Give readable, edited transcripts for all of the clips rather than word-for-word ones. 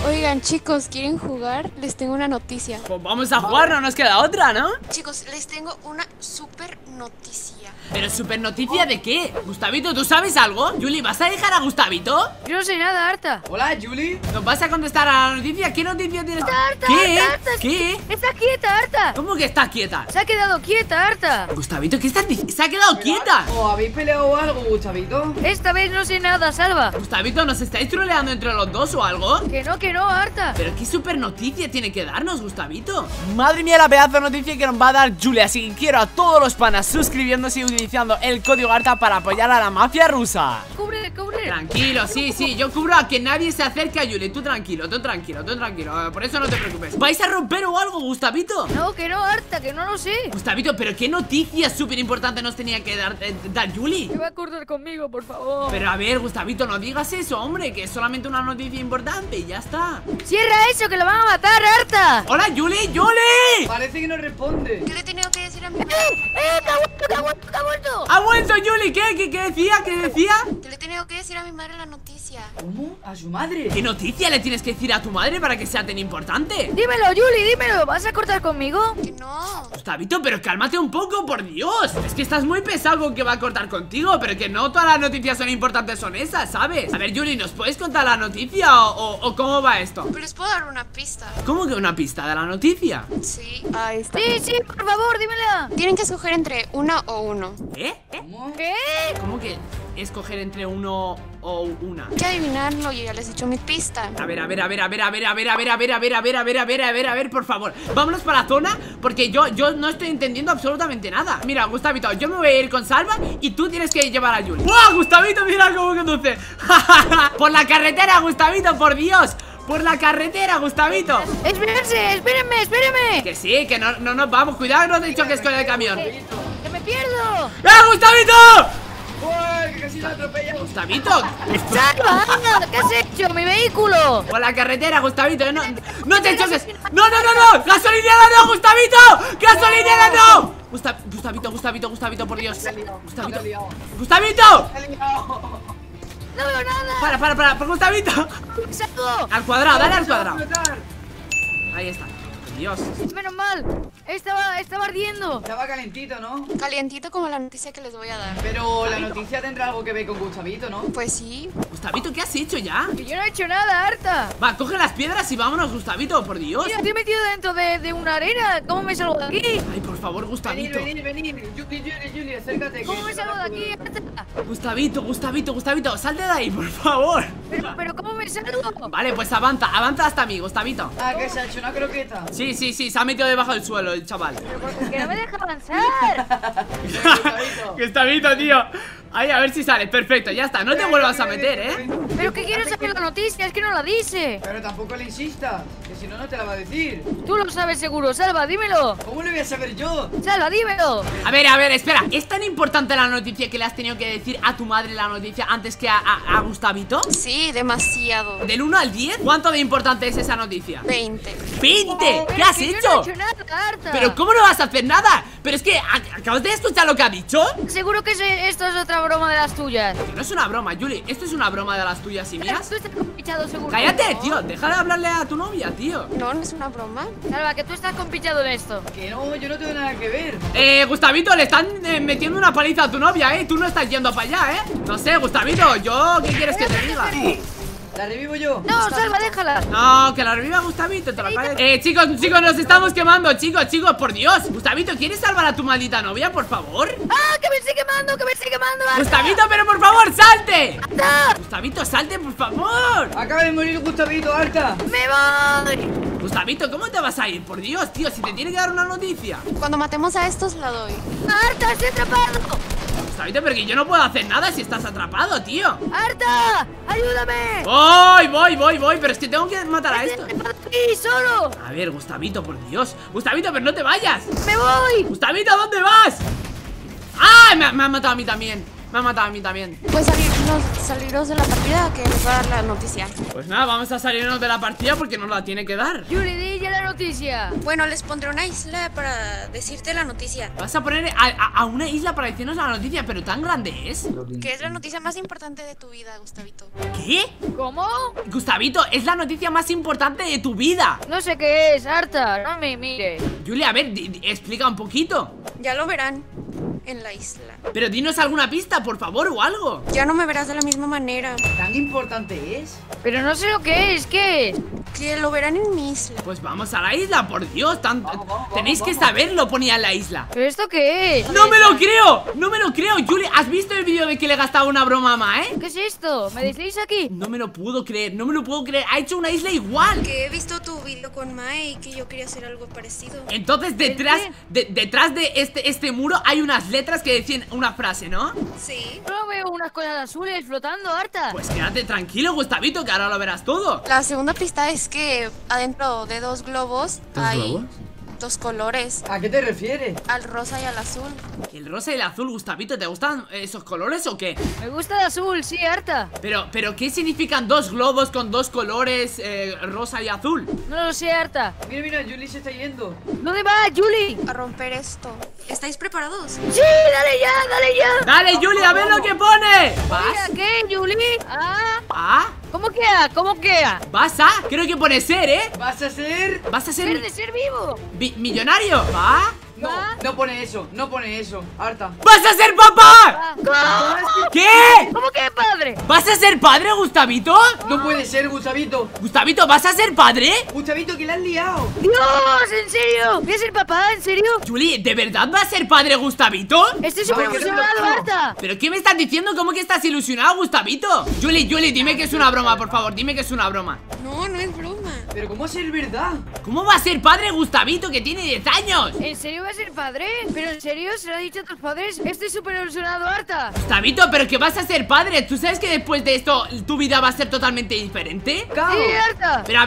Oigan, chicos, ¿quieren jugar? Les tengo una noticia. Pues vamos a jugar, no nos queda otra, ¿no? Chicos, les tengo una super noticia. ¿Pero super noticia de qué? Gustavito, ¿tú sabes algo? Juli, ¿vas a dejar a Gustavito? Yo no sé nada, Arta. Hola, Juli. ¿Nos vas a contestar a la noticia? ¿Qué noticia tienes? Arta, ¿Qué? Arta, ¿Qué? Está quieta, Arta. ¿Cómo que está quieta? Se ha quedado quieta, Arta. Gustavito, ¿qué estás diciendo? ¡Se ha quedado quieta! ¿O habéis peleado o algo, Gustavito? Esta vez no sé nada, Salva. Gustavito, ¿nos estáis troleando entre los dos o algo? Que no, Arta. ¿Pero qué super noticia tiene que darnos, Gustavito? Madre mía, la pedazo de noticia que nos va a dar Juli. Así que quiero a todos los panas suscribiéndose y utilizando el código ARTA para apoyar a la mafia rusa. Cubre. Tranquilo, sí, yo cubro a que nadie se acerque a Juli. Tú tranquilo, por eso no te preocupes. ¿Vais a romper o algo, Gustavito? No, que no, Arta, que no lo sé. Gustavito, ¿pero qué noticia súper importante nos tenía que dar Juli? Que va a acordar conmigo, por favor. Pero a ver, Gustavito, no digas eso, hombre, que es solamente una noticia importante y ya está. Cierra eso, que lo van a matar, Arta. ¡Hola, Juli! Parece que no responde. ¿Qué le he tenido que decir a mi ¡Que ha vuelto! ¡Ha vuelto Juli! ¿Qué decía? ¿Qué decía? Que le he tenido que decir a mi madre la noticia. ¿Cómo? ¿A su madre? ¿Qué noticia le tienes que decir a tu madre para que sea tan importante? Dímelo, Juli, dímelo. ¿Vas a cortar conmigo? Que no. Gustavito, pero cálmate un poco, por Dios. Es que estás muy pesado con que va a cortar contigo, pero que no todas las noticias son importantes, son esas, ¿sabes? A ver, Juli, ¿nos puedes contar la noticia o cómo va esto? Pero les puedo dar una pista. ¿Cómo que una pista de la noticia? Sí, ahí está. Sí, por favor, dímela. Tienen que escoger entre una o uno. ¿Eh? ¿Cómo? ¿Qué? ¿Cómo que escoger entre uno o una? Hay que adivinarlo, yo ya les he dicho mi pista. A ver, por favor, vámonos para la zona, porque yo no estoy entendiendo absolutamente nada. Mira, Gustavito, yo me voy a ir con Salva y tú tienes que llevar a Juli. ¡Wow, Gustavito, mira cómo conduce! Por la carretera, Gustavito, por Dios. Por la carretera, Gustavito. Espérenme. Que sí, que no nos vamos. Cuidado, no te choques con el camión. Que me pierdo. Gustavito! ¡Uy, que casi lo atropella! Gustavito, ¡Salva! ¿Qué has hecho? ¡Mi vehículo! por la carretera, Gustavito, no te choques. No, gasolinera no, Gustavito. Gasolinera no. Gustavito, por Dios. Gustavito. ¡No veo nada! Para, Gustavito. ¡Salgo! Al cuadrado, dale al cuadrado. Ahí está. Dios. Menos mal. Estaba ardiendo. Estaba calentito, ¿no? Calientito como la noticia que les voy a dar. Pero la noticia tendrá algo que ver con Gustavito, ¿no? Pues sí. Gustavito, ¿qué has hecho ya? Que yo no he hecho nada, Arta. Va, coge las piedras y vámonos, Gustavito, por Dios. Mira, estoy metido dentro de una arena. ¿Cómo me salgo de aquí? Ay, por favor, Gustavito. Venir. Juli, acércate. ¿Cómo me salgo de aquí, Arta? Gustavito, salte de ahí, por favor. Pero ¿cómo me salgo? Vale, pues avanza hasta mí, Gustavito. Ah, que se ha hecho una croqueta. Sí, se ha metido debajo del suelo el chaval. Que no me deja avanzar. Gustavito, tío. Ahí, a ver si sale, perfecto, ya está. No te vuelvas a meter, ¿eh? Pero que quiero saber la noticia, es que no la dice. Pero tampoco le insistas, que si no, no te la va a decir. Tú lo sabes seguro, Salva, dímelo. ¿Cómo lo voy a saber yo? Salva, dímelo. A ver, espera. ¿Es tan importante la noticia que le has tenido que decir a tu madre la noticia antes que a Gustavito? Sí, demasiado. ¿Del 1 al 10? ¿Cuánto de importante es esa noticia? 20. ¡20! ¿Qué has Que hecho? Yo no he hecho nada, Arta. ¿Pero cómo no vas a hacer nada? Pero es que, ¿acabas de escuchar lo que ha dicho? Seguro que esto es otra broma de las tuyas. Que no es una broma, Juli. Esto es una broma de las tuyas y mías. Tú estás compinchado seguro. Cállate, tío. Deja de hablarle a tu novia, tío. No es una broma. Salva, que tú estás compinchado en esto. Que no, yo no tengo nada que ver. Gustavito, le están metiendo una paliza a tu novia, Tú no estás yendo para allá, No sé, Gustavito, ¿qué quieres que te diga? La revivo yo. No, Salva, déjala. No, que la reviva Gustavito, te lo calles. Chicos, nos estamos quemando, chicos, por Dios. Gustavito, ¿quieres salvar a tu maldita novia, por favor? ¡Ah, que me estoy quemando, Arta! Gustavito, pero por favor, salte. ¡Arta! Gustavito, salte, por favor. Acaba de morir Gustavito, Arta. ¡Me voy! Gustavito, ¿cómo te vas a ir? Por Dios, tío, si te tiene que dar una noticia. Cuando matemos a estos, la doy. ¡Arta, estoy atrapado! Gustavito, pero que yo no puedo hacer nada si estás atrapado, tío. ¡Arta! ¡Ayúdame! Voy, pero es que tengo que matar a esto. ¡Aquí, solo! A ver, Gustavito, por Dios. Gustavito, pero no te vayas. ¡Me voy! Gustavito, ¿dónde vas? ¡Ah! Me han matado a mí también. Me ha matado a mí también. Pues saliros de la partida que les va a dar la noticia. Pues nada, vamos a salirnos de la partida porque nos la tiene que dar. Yuli, di ya la noticia. Bueno, les pondré una isla para decirte la noticia. Vas a poner a una isla para decirnos la noticia, pero tan grande es. Que es la noticia más importante de tu vida, Gustavito. ¿Qué? ¿Cómo? Gustavito, es la noticia más importante de tu vida. No sé qué es, Arta, no me mires. Julia, a ver, explica un poquito. Ya lo verán en la isla. Pero dinos alguna pista, por favor, o algo. Ya no me verás de la misma manera. ¿Tan importante es? Pero no sé lo que es, ¿qué es? Que lo verán en mi isla. Pues vamos a la isla, por Dios, Vamos, tenéis que vamos. saberlo, ponía en la isla. ¿Pero esto qué es? ¡No me lo creo! ¡No me lo creo! Julia, ¿has visto el vídeo de que le gastaba una broma a Mae? ¿Qué es esto? ¿Me decís aquí? No me lo puedo creer, no me lo puedo creer. Ha hecho una isla igual. Que he visto tu video con Mae y que yo quería hacer algo parecido. Entonces detrás de este muro hay unas letras que decían una frase, ¿no? Sí. No veo unas cosas azules flotando, Arta. Pues quédate tranquilo, Gustavito, que ahora lo verás todo. La segunda pista es que adentro de dos globos hay globos? dos colores. ¿A qué te refieres? Al rosa y al azul. El rosa y el azul, Gustavito, ¿te gustan esos colores o qué? Me gusta el azul, sí, Arta. Pero ¿qué significan dos globos con dos colores, rosa y azul? No lo sé, Arta. Mira, mira, Julie se está yendo. ¿Dónde va, Yuli? A romper esto. ¿Estáis preparados? Sí, dale ya, dale ya. ¡Dale, Julia, a ver lo que pone! Mira, ¿Vas? ¿qué, Yuli? Ah, ¿Ah? ¿cómo queda? ¿Cómo queda? ¿Vas a? Creo que pone ser, ¿eh? ¿Vas a ser? ¿Vas a ser Ser de ser vivo. millonario? ¿Va? No, no pone eso, no pone eso. Harta. ¡Vas a ser papá! Ah, ¿cómo? ¿Qué? ¿Cómo que padre? ¿Vas a ser padre, Gustavito? No puede ser, Gustavito. Gustavito, ¿vas a ser padre? Gustavito, que la has liado. Dios, ¿en serio? ¿Voy a ser papá? ¿En serio? Julie, ¿de verdad va a ser padre, Gustavito? Estoy súper No, que no, emocionado, no. Arta. ¿Pero qué me estás diciendo? ¿Cómo que estás ilusionado, Gustavito? Julie, dime que es una broma, por favor, dime que es una broma. No, no es broma. Pero ¿cómo ser verdad? ¿Cómo va a ser padre, Gustavito, que tiene 10 años? ¿En serio va a ser padre? ¿Pero en serio se lo ha dicho a tus padres? Estoy súper ilusionado, Arta. Gustavito, pero que vas a ser padre. ¿Tú sabes que después de esto tu vida va a ser totalmente diferente? ¡Cao! Sí, Arta. Pero a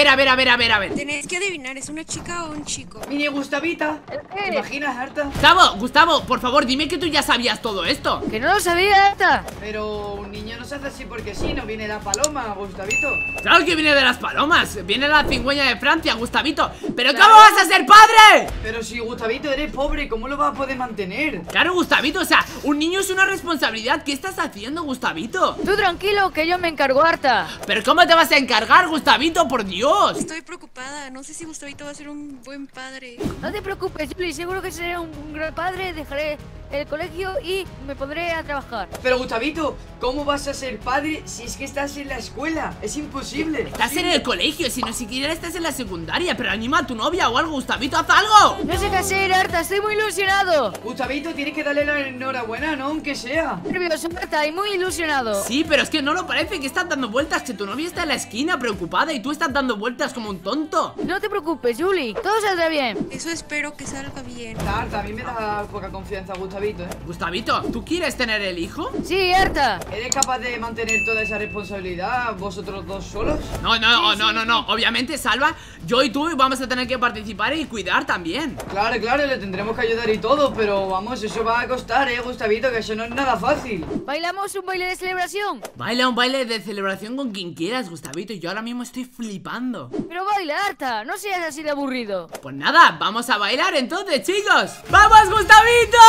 ver. Tenéis que adivinar, ¿es una chica o un chico? Mini Gustavita. ¿Qué? ¿Te imaginas, Harta? Gustavo, por favor, dime que tú ya sabías todo esto. Que no lo sabía, Arta. Pero un niño no se hace así porque sí, no viene la paloma, Gustavito. Claro que viene de las palomas. Viene la cigüeña de Francia, Gustavito. ¿Pero Claro. cómo vas a ser padre? Pero si Gustavito eres pobre, ¿cómo lo vas a poder mantener? Claro, Gustavito, o sea, un niño es una responsabilidad. ¿Qué estás haciendo, Gustavito? Tú tranquilo, que yo me encargo, Arta. ¿Pero cómo te vas a encargar, Gustavito? Por Dios. Estoy preocupada, no sé si Gustavito va a ser un buen padre. No te preocupes, Yuli, seguro que seré un gran padre. Dejaré el colegio y me pondré a trabajar. Pero Gustavito, ¿cómo vas a ser padre si es que estás en la escuela? Es imposible. Estás en el colegio, si no siquiera estás en la secundaria. Pero anima a tu novia o algo, Gustavito, haz algo. No sé qué hacer, Arta, estoy muy ilusionado. Gustavito, tienes que darle la enhorabuena, ¿no? Aunque sea. Nervioso, Arta, y muy ilusionado. Sí, pero es que no lo parece, que estás dando vueltas, que tu novia está en la esquina preocupada y tú estás dando vueltas como un tonto. No te preocupes, Yuli, todo saldrá bien. Eso espero que salga bien. Harta, a mí me da poca confianza, Gustavito, ¿eh? Gustavito, ¿tú quieres tener el hijo? Sí, Arta. ¿Eres capaz de mantener toda esa responsabilidad vosotros dos solos? No, obviamente, Salva, yo y tú vamos a tener que participar y cuidar también. Claro, le tendremos que ayudar y todo, pero vamos, eso va a costar, Gustavito, que eso no es nada fácil. ¿Bailamos un baile de celebración? Baila un baile de celebración con quien quieras, Gustavito, yo ahora mismo estoy flipando. Pero baila, Arta, no seas así de aburrido. Pues nada, vamos a bailar entonces, chicos. ¡Vamos, Gustavito!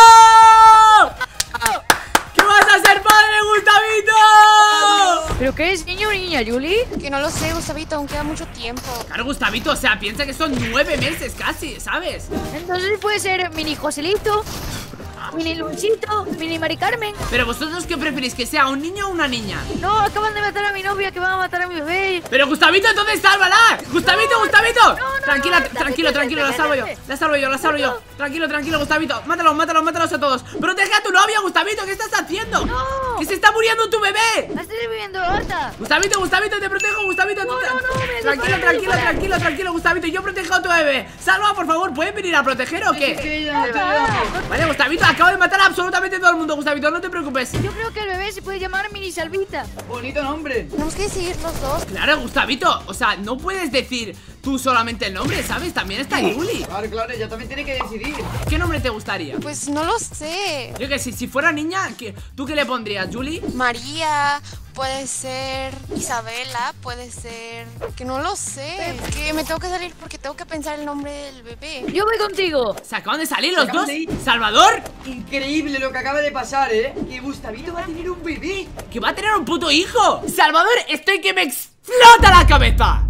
¿Qué vas a ser padre, Gustavito? ¿Pero qué es, niño o niña, Yuli? Que no lo sé, Gustavito, aún queda mucho tiempo. Claro, Gustavito, o sea, piensa que son 9 meses casi, ¿sabes? Entonces puede ser mini Joselito, mini Luchito, mini Mari Carmen. Pero vosotros, ¿qué preferís? ¿Que sea un niño o una niña? No, acaban de matar a mi novia, que van a matar a mi bebé. Pero Gustavito, entonces sálvala. Gustavito. Tranquilo, vete, la salvo yo. vete. La salvo yo. Tranquilo, Gustavito. Mátalos a todos. Protege a tu novia, Gustavito. ¿Qué estás haciendo? No. Que se está muriendo tu bebé. La estoy viviendo, Arta. Gustavito, te protejo, Gustavito. No, me Tranquilo, Gustavito. Yo protejo a tu bebé. Salva, por favor, ¿puedes venir a proteger o qué? Sí, ya te ayudamos. Vale, Gustavito, acabo de matar a absolutamente todo el mundo, Gustavito. No te preocupes. Yo creo que el bebé se puede llamar Mini Salvita. Bonito nombre. Tenemos que seguir los dos. Claro, Gustavito, o sea, no puedes decir tú solamente el nombre, ¿sabes? También está Yuli. Claro, claro, ella también tiene que decidir. ¿Qué nombre te gustaría? Pues no lo sé. Yo que si fuera niña, ¿tú qué le pondrías, Yuli? María, puede ser Isabela, puede ser... Que no lo sé. Es que me tengo que salir porque tengo que pensar el nombre del bebé. Yo voy contigo. ¿Se acaban de salir los acaban dos? de ir. ¿Salvador? Increíble lo que acaba de pasar, ¿eh? Que Gustavito va a tener un bebé. ¡Que va a tener un puto hijo! ¡Salvador, estoy que me explota la cabeza!